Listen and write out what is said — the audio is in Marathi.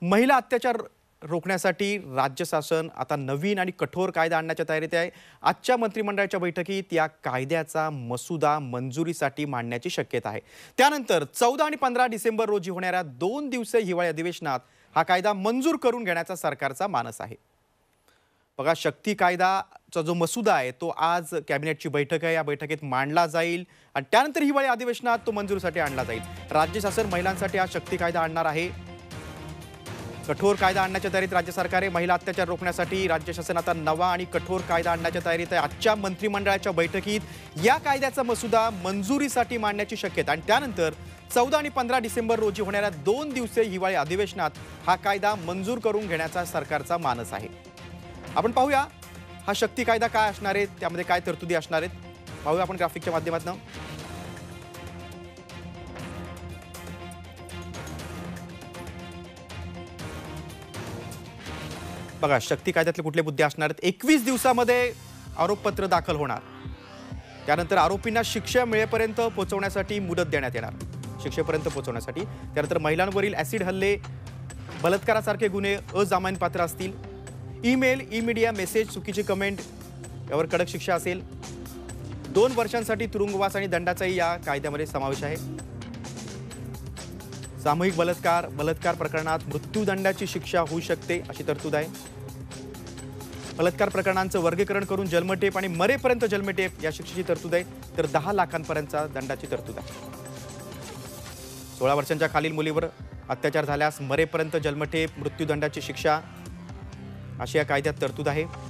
महिला अत्याचार रोखण्यासाठी राज्य शासन आता नवीन आणि कठोर कायदा आणण्याच्या तयारीत आहे। आजच्या मंत्रिमंडळाच्या बैठकीत या कायद्याचा मसुदा मंजुरीसाठी मांडण्याची शक्यता आहे। त्यानंतर 14 आणि 15 डिसेंबर रोजी होणाऱ्या 2 दिवसीय हिवाळी अधिवेशनात हा कायदा मंजूर करून घेण्याचा सरकारचा मानस आहे। बघा, शक्ती कायदाचा जो मसुदा आहे तो आज कॅबिनेटची बैठक आहे, या बैठकीत मांडला जाईल आणि त्यानंतर हिवाळी अधिवेशनात तो मंजुरीसाठी आणला जाईल। राज्य शासन महिलांसाठी हा शक्ती कायदा आणणार आहे। कठोर कायदा आणण्याच्या तयारीत राज्य सरकार आहे। महिला अत्याचार रोखण्यासाठी राज्य शासन आता नवा आणि कठोर कायदा आणण्याच्या तयारीत आहे। आजच्या मंत्रिमंडळाच्या बैठकीत या कायद्याचा मसुदा मंजुरीसाठी मांडण्याची शक्यता आणि त्यानंतर 14 आणि 15 डिसेंबर रोजी होणाऱ्या 2 दिवसीय हिवाळी अधिवेशनात हा कायदा मंजूर करून घेण्याचा सरकारचा मानस आहे। आपण पाहूया हा शक्ती कायदा काय असणार आहे, त्यामध्ये काय तरतुदी असणार आहेत, पाहूया आपण ग्राफिकच्या माध्यमातून। बघा, शक्ती कायद्यातले कुठले मुद्दे असणार आहेत। 21 दिवसामध्ये आरोपपत्र दाखल होणार, त्यानंतर आरोपींना शिक्षा मिळेपर्यंत पोहोचवण्यासाठी मुदत देण्यात येणार, शिक्षेपर्यंत पोहोचवण्यासाठी। त्यानंतर महिलांवरील ॲसिड हल्ले, बलात्कारासारखे गुन्हे अजामीनपात्र असतील। ईमेल, मीडिया मेसेज, चुकीची कमेंट यावर कडक शिक्षा असेल। 2 वर्षांसाठी तुरुंगवास आणि दंडाचाही या कायद्यामध्ये समावेश आहे। सामूहिक बलात्कार प्रकरणात मृत्यूदंडाची शिक्षा होऊ शकते अशी तरतूद आहे। बलात्कार प्रकरणांचं वर्गीकरण करून जन्मठेप आणि मरेपर्यंत जन्मठेप या शिक्षेची तरतूद आहे। तर 10 लाखांपर्यंतच्या दंडाची तरतूद आहे। 16 वर्षांच्या खालील मुलीवर अत्याचार झाल्यास मरेपर्यंत जन्मठेप, मृत्यूदंडाची शिक्षा अशी या कायद्यात तरतूद आहे।